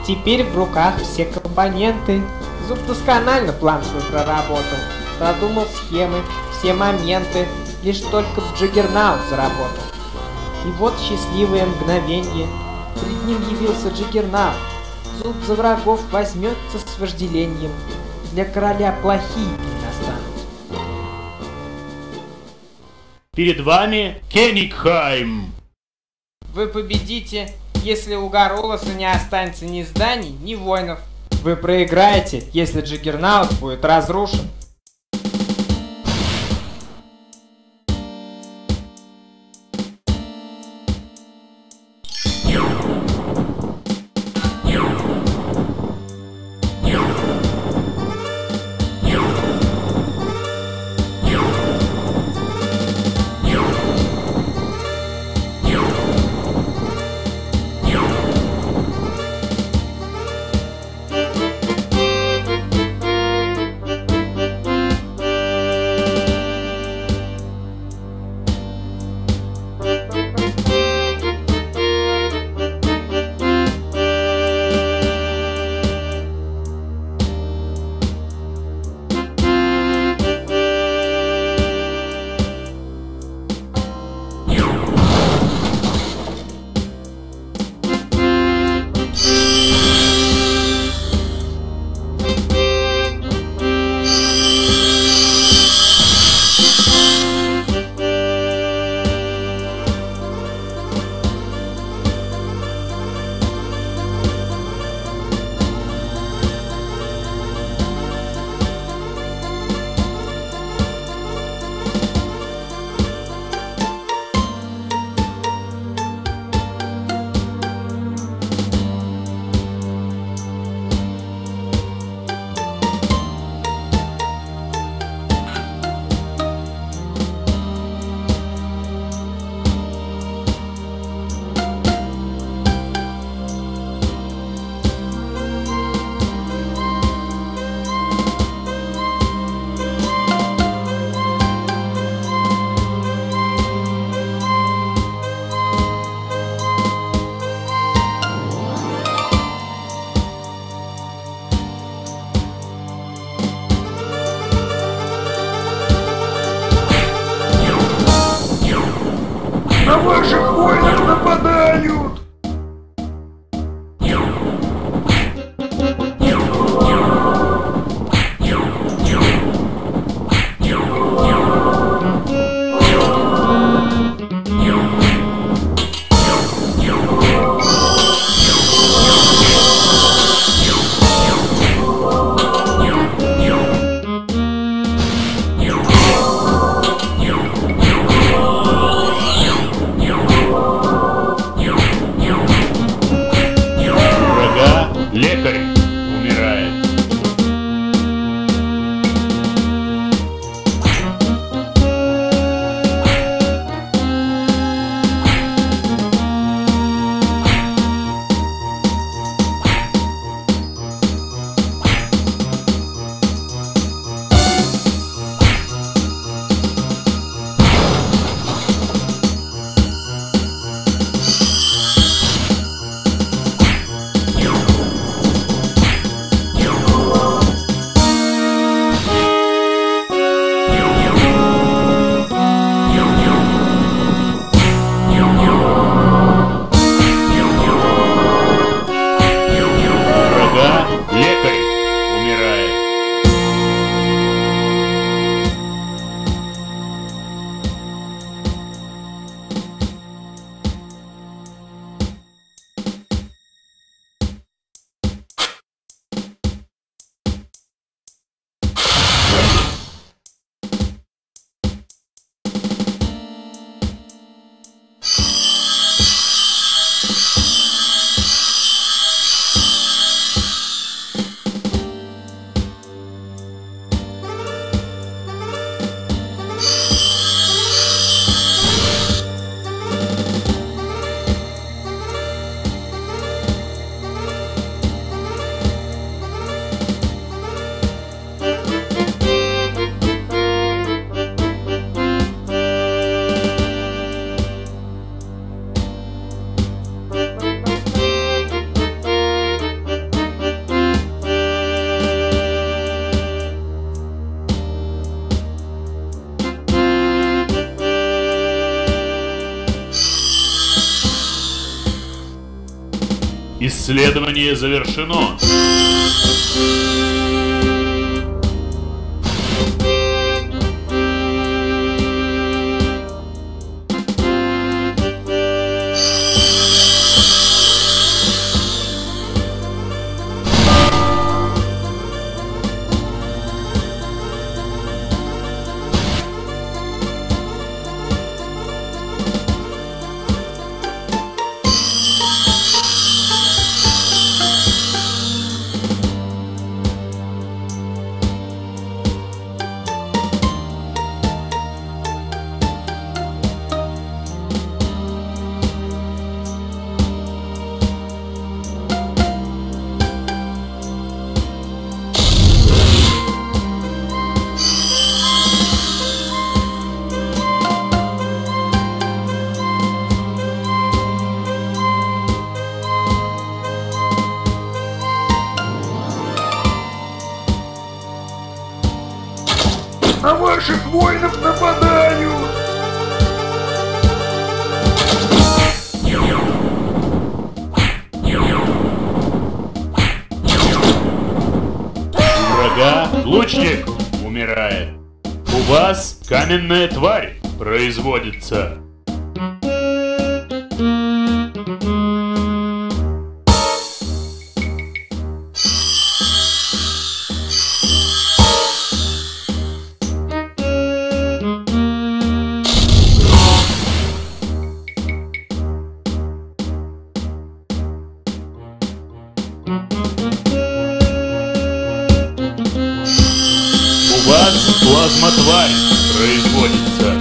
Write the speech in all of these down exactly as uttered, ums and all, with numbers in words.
Теперь в руках все компоненты. Зуб досконально план свой проработал. Продумал схемы, все моменты. Лишь только в Джаггернаут заработал. И вот счастливое мгновенье. Перед ним явился Джаггернаут. Зуб за врагов возьмется с вожделением. Для короля плохие дни настанут. Перед вами Кенигхайм. Вы победите, если у Гаролоса не останется ни зданий, ни воинов. Вы проиграете, если Джаггернаут будет разрушен. Исследование завершено. На ваших воинов нападают! У врага лучник умирает. У вас каменная тварь производится. У вас плазма-тварь производится.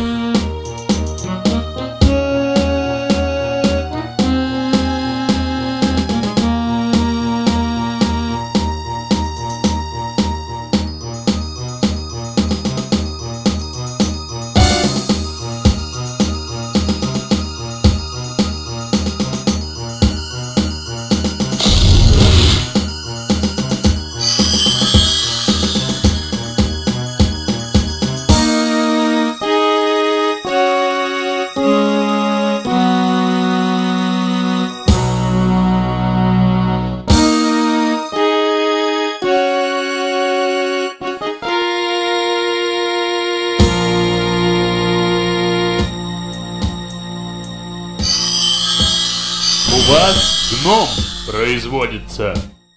У вас гном производится.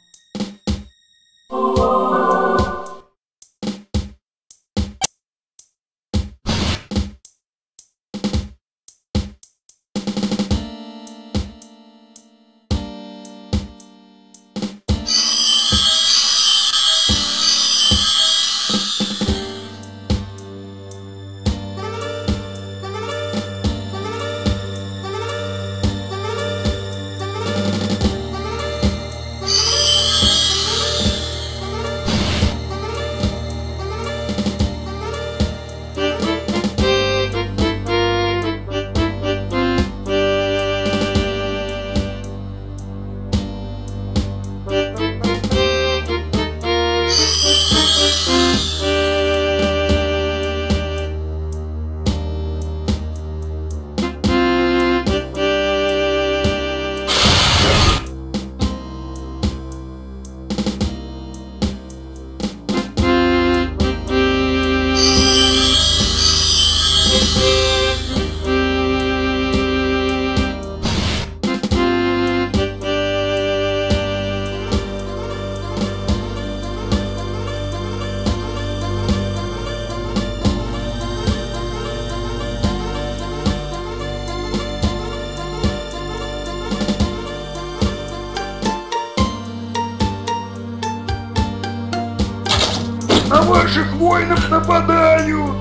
На ваших воинов нападают!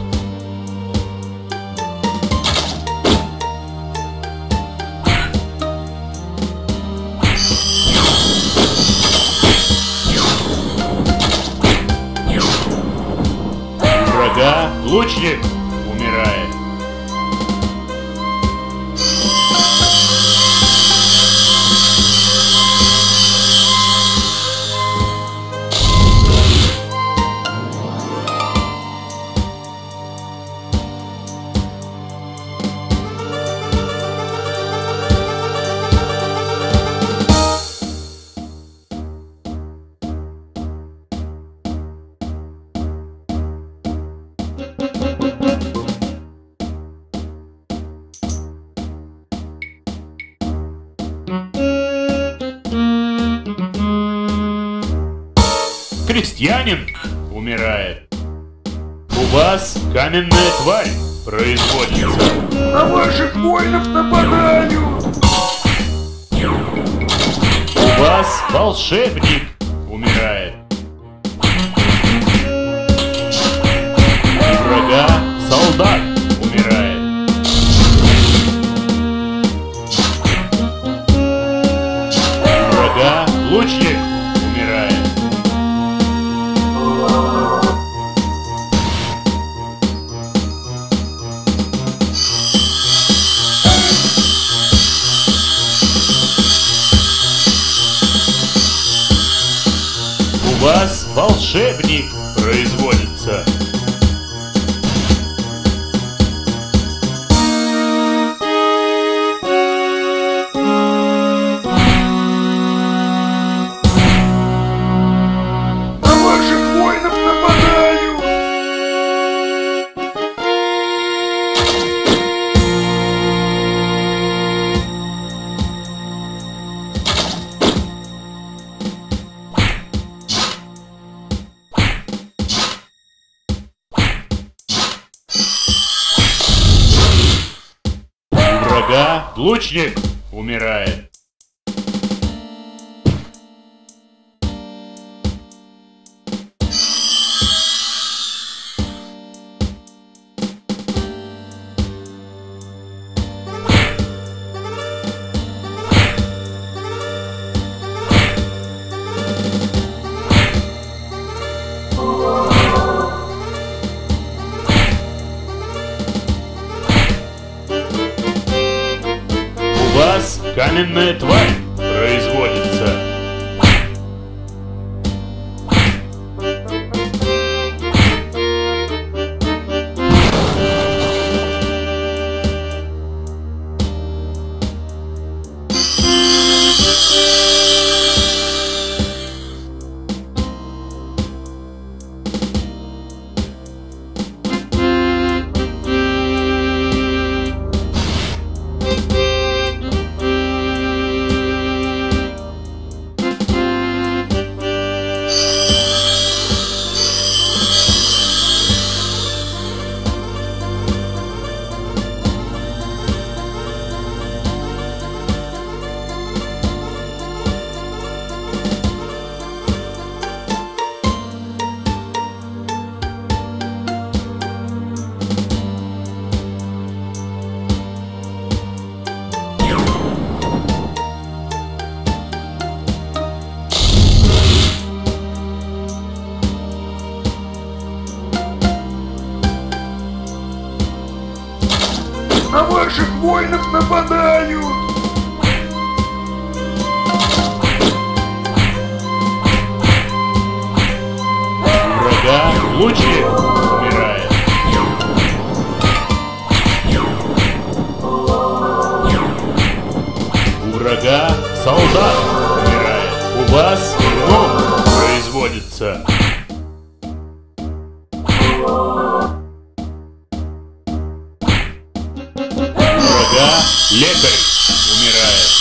У врага лучник умирает. Крестьянин умирает. У вас каменная тварь производится. На ваших воинов нападают! У вас волшебник умирает. У врага солдат умирает. У врага лучник умирает. У вас волшебник производится. На ваших воинов нападают! У врага лучник умирает. У вас каменная тварь производится. На ваших воинов нападают! У врага лучник умирает. У врага солдат умирает. У вас гном производится. У врага лекарь умирает.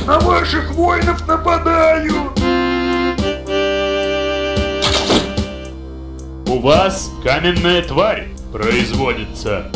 На ваших воинов нападают! У вас каменная тварь производится.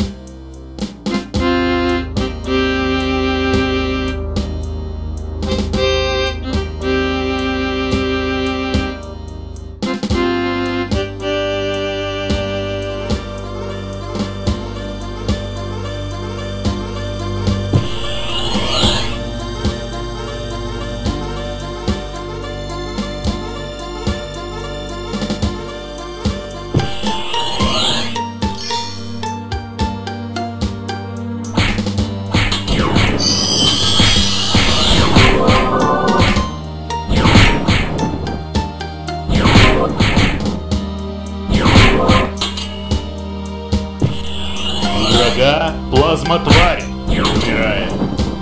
Врага плазма-тварь умирает.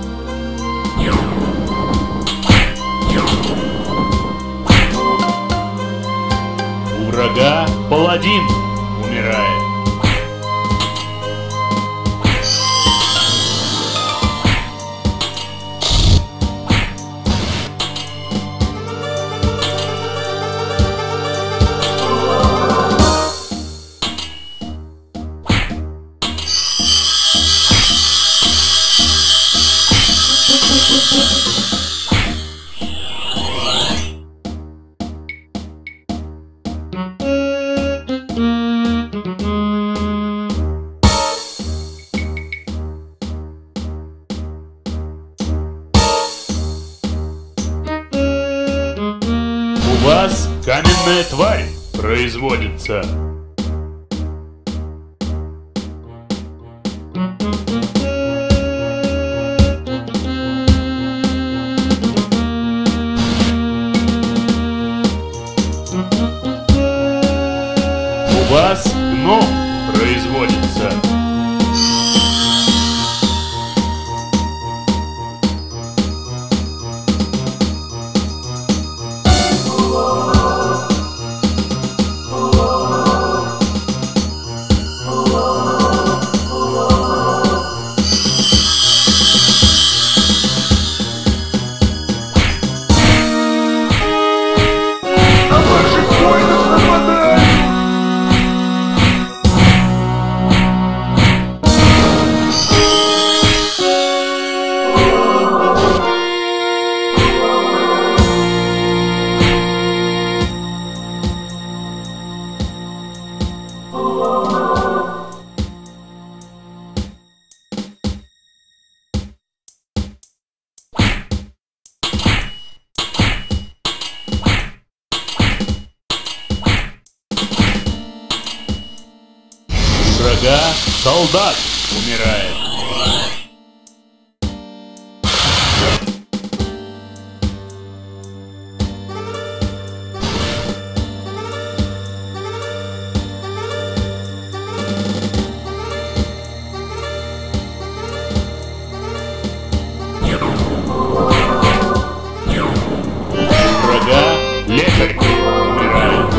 У врага паладин умирает. У вас каменная тварь производится. У вас гном производится. На ваших воинов нападают! У врага солдат умирает. У врага лекарь умирает.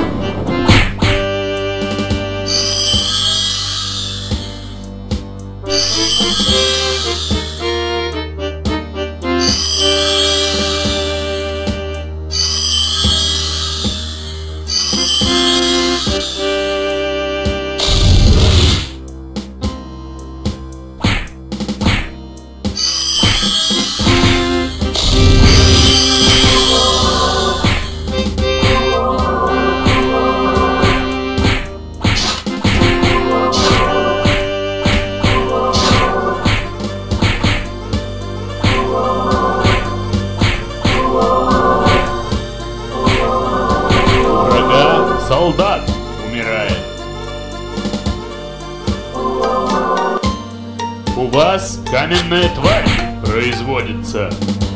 Солдат умирает. У вас каменная тварь производится.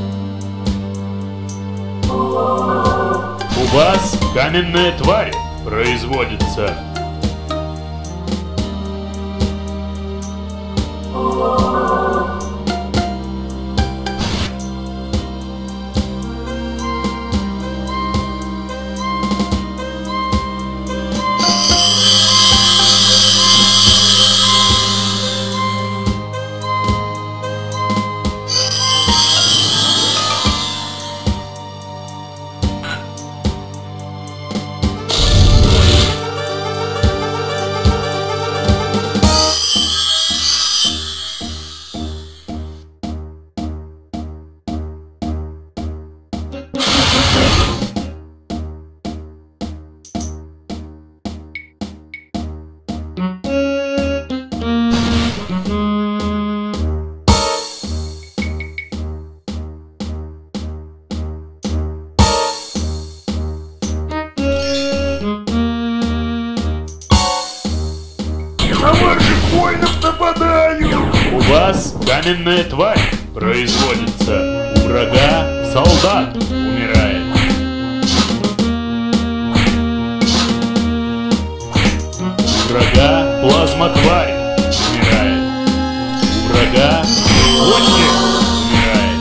У вас каменная тварь производится. вас каменная тварь производится. У врага солдат умирает. У врага плазма-тварь умирает. У врага почек умирает.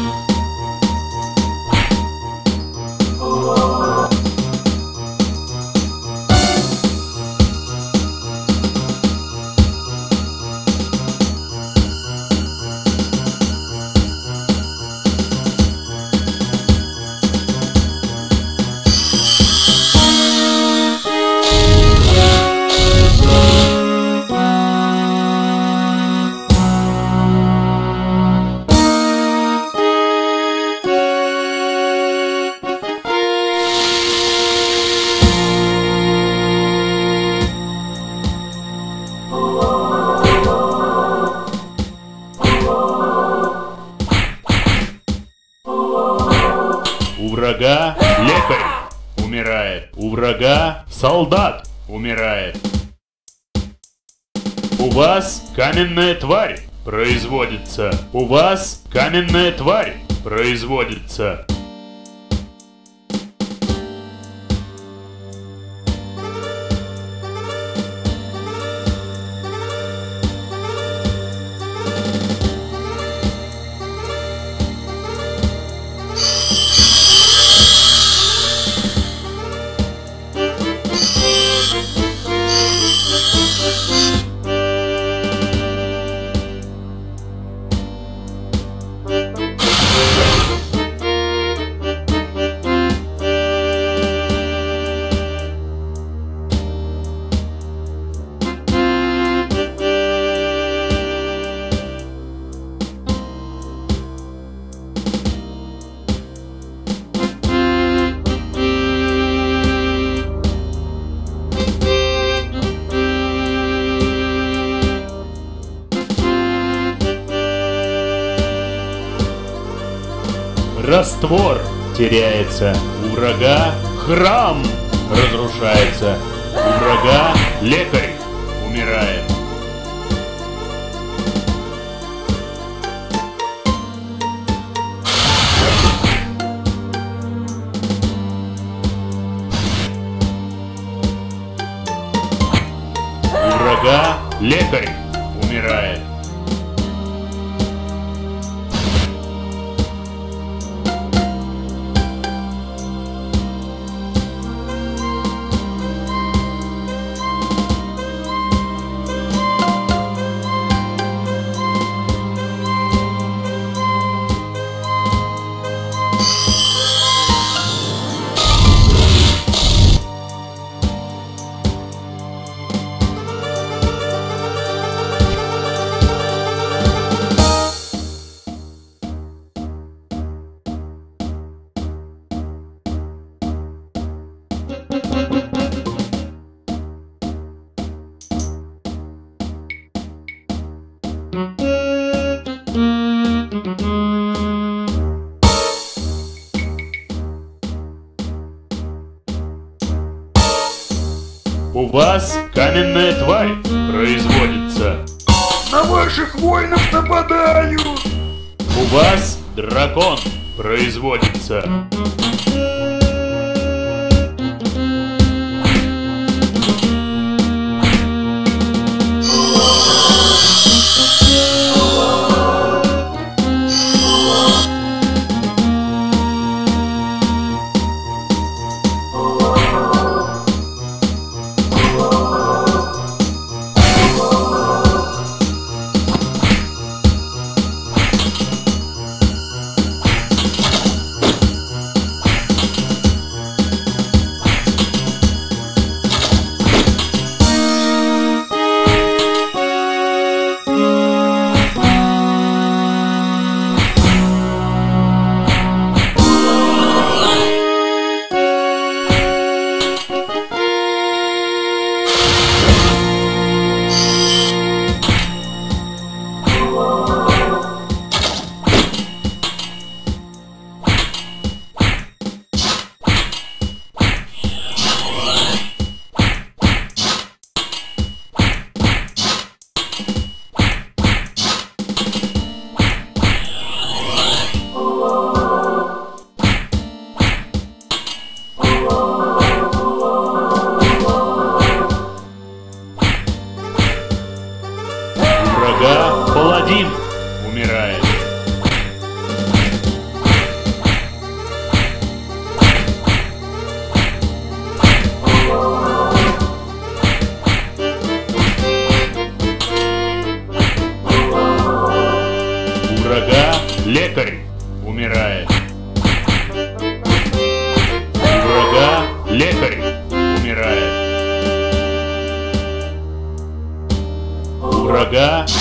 У врага лекарь умирает. У врага солдат умирает. У вас каменная тварь производится. У вас каменная тварь производится. Раствор теряется. У врага храм разрушается. У врага лекарь умирает. У врага лекарь умирает. У вас каменная тварь производится. На ваших воинов нападают! У вас дракон производится.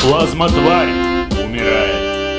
плазмотварь умирает.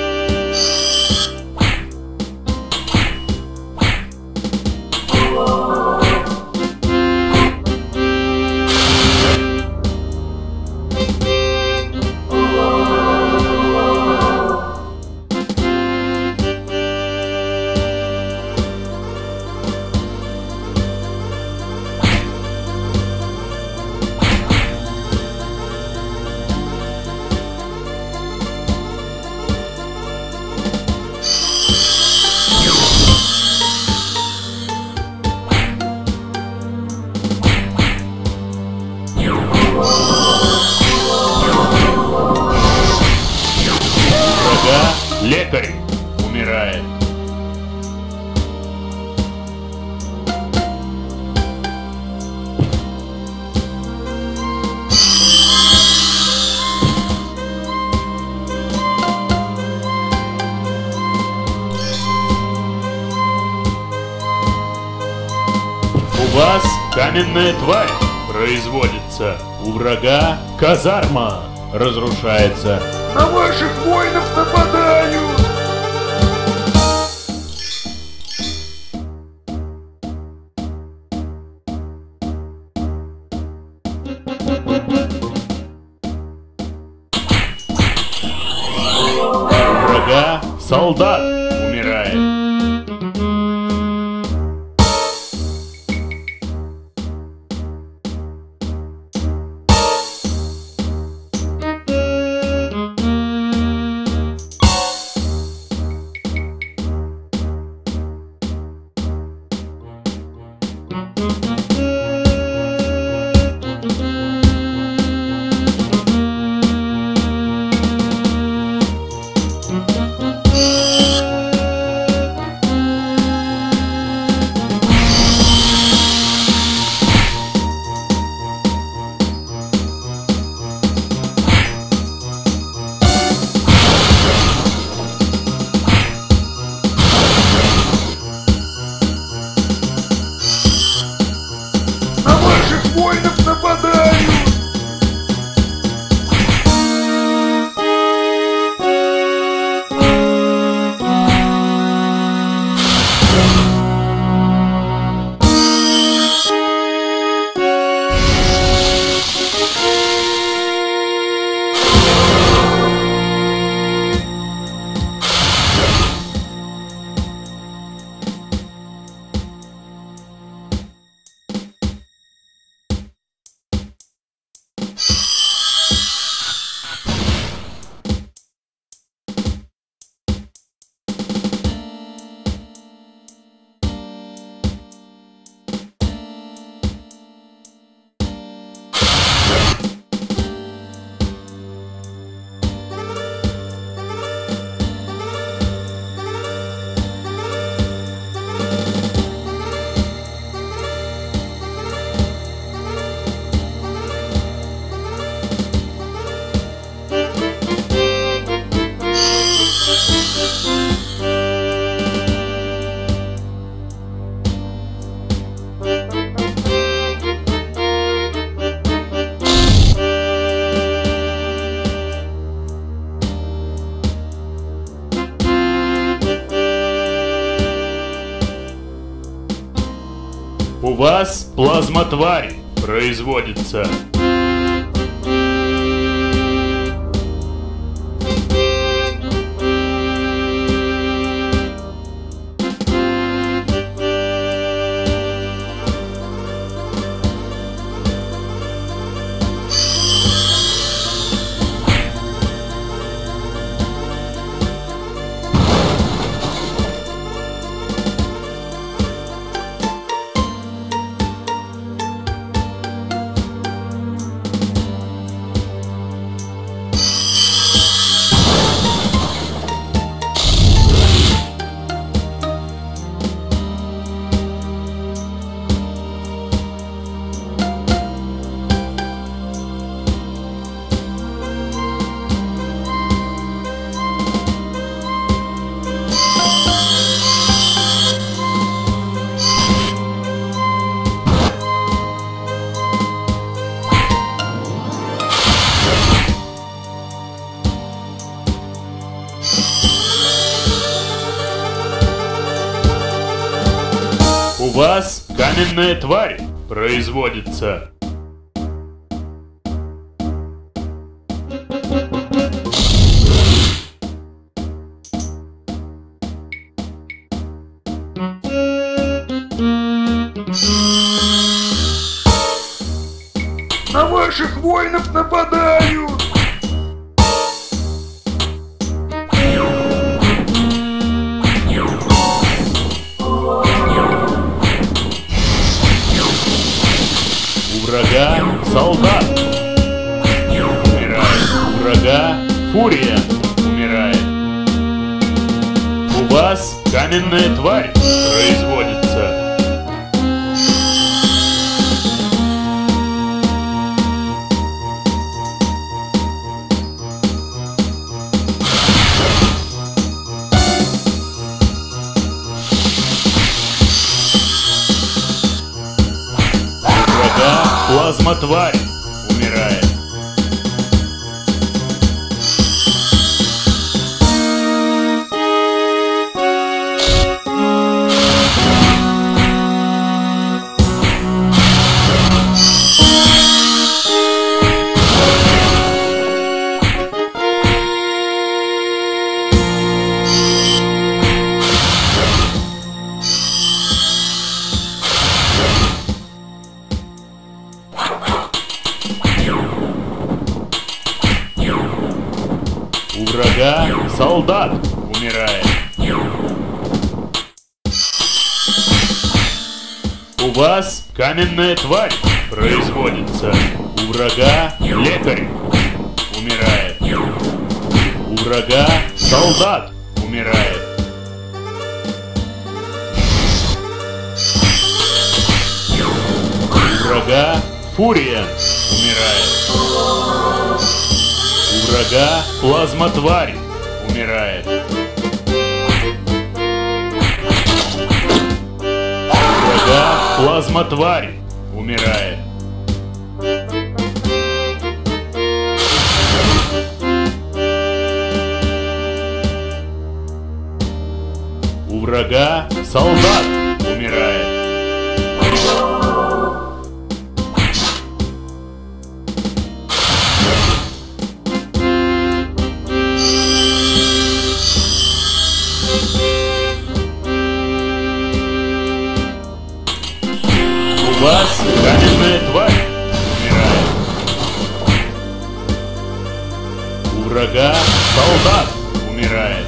Лекарь умирает. У вас каменная тварь производится. У врага казарма разрушается. На ваших воинов нападают! У врага солдат умирает. Воинов нападают! У вас плазмотварь производится. У вас каменная тварь производится. На ваших воинов нападают! У врага солдат умирает. У врага фурия умирает. У вас каменная тварь производится. Плазма-тварь умирает. У врага солдат умирает. У вас каменная тварь производится. У врага лекарь умирает. У врага солдат умирает. У врага фурия умирает. У врага плазма-тварь умирает. У врага плазма-тварь умирает. У врага солдат умирает. У вас каменная тварь умирает. У врага солдат умирает.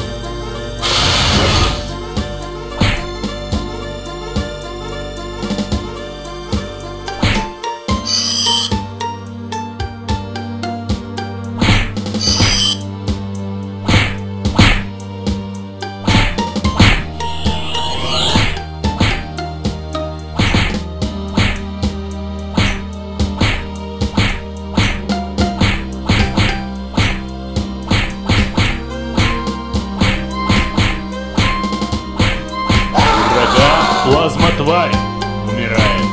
Плазма-тварь умирает.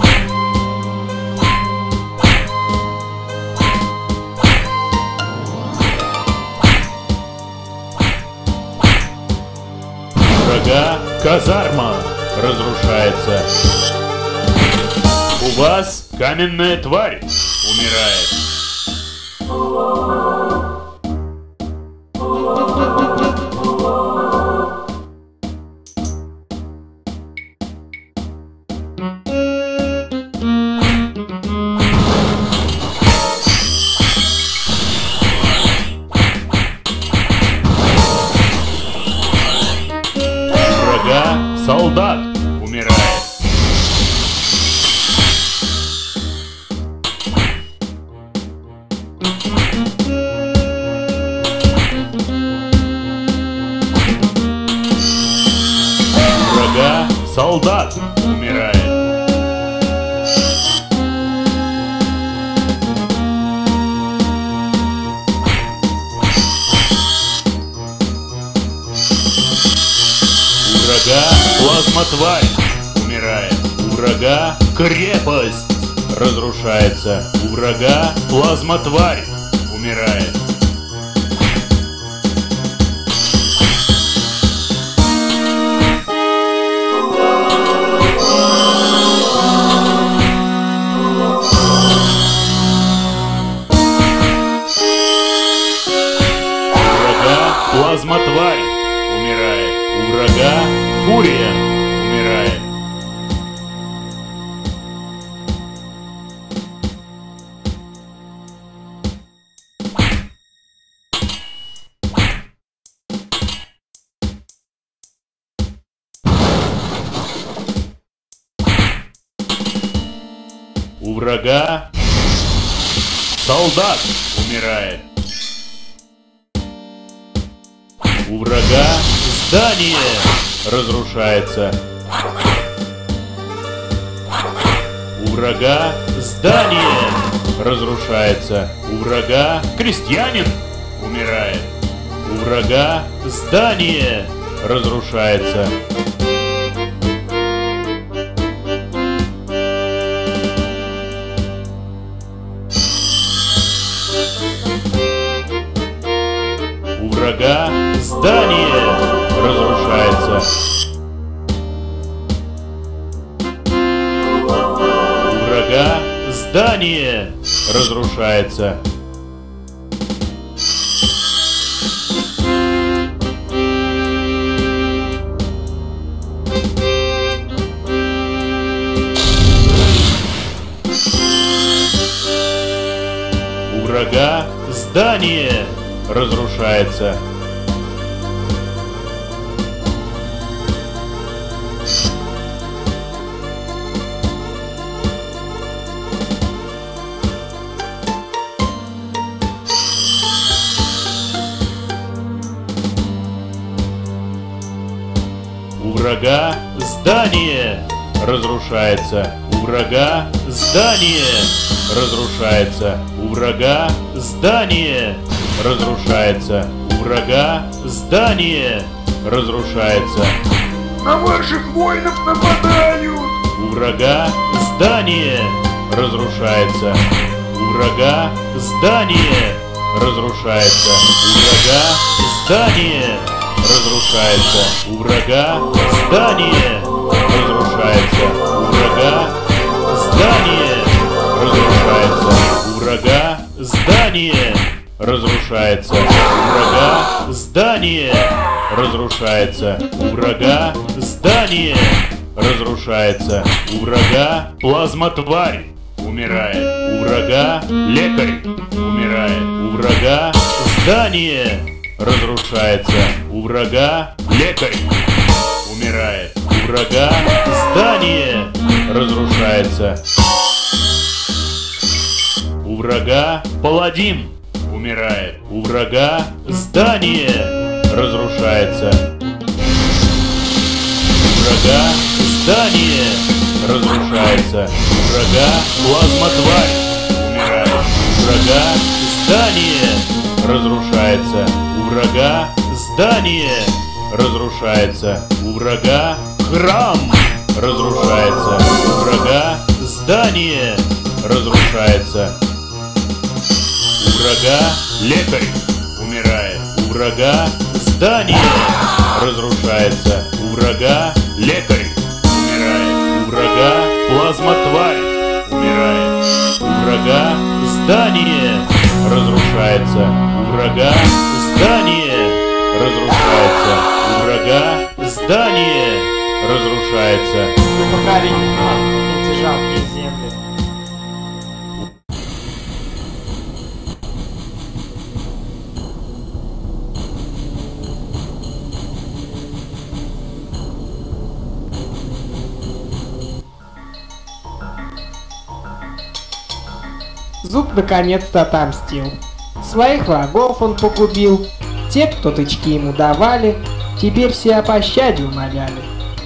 У врага казарма разрушается. У вас каменная тварь умирает. Солдат умирает. У врага солдат умирает. У врага плазма-тварь умирает. У врага крепость разрушается. У врага плазма-тварь умирает. врага Фурия умирает. У врага солдат умирает. У врага здание разрушается. У врага здание разрушается. У врага крестьянин умирает. У врага здание разрушается. У врага здание разрушается. У врага здание разрушается. У врага здание разрушается. У врага здание разрушается. У врага здание разрушается. У врага здание разрушается. У врага здание разрушается. На ваших воинов нападают! У врага здание разрушается. У врага здание разрушается. У врага здание разрушается. У врага здание разрушается. У врага здание разрушается. У врага здание разрушается. У врага здание разрушается. У врага здание разрушается. У врага плазма-тварь умирает. У врага лекарь умирает. У врага здание разрушается. У врага лекарь умирает. У врага здание разрушается. У врага паладин умирает. У врага здание разрушается. У врага здание разрушается. У врага плазма-тварь умирает. У врага здание разрушается. У врага здание разрушается. У врага храм разрушается. У врага здание разрушается. У врага лекарь умирает. У врага здание разрушается. У врага лекарь умирает. У врага плазма-тварь умирает. У врага здание разрушается. У врага здание разрушается. У врага здание разрушается. Вы покорили эти жалкие земли. Зуб наконец-то отомстил. Своих врагов он погубил. Те, кто тычки ему давали, теперь все о пощаде умоляли.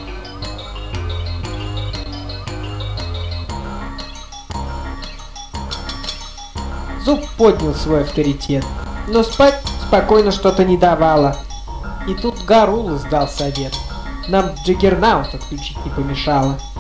Зуб поднял свой авторитет, но спать спокойно что-то не давало. И тут Гарул издал совет. Нам Джиггернаут отключить не помешало.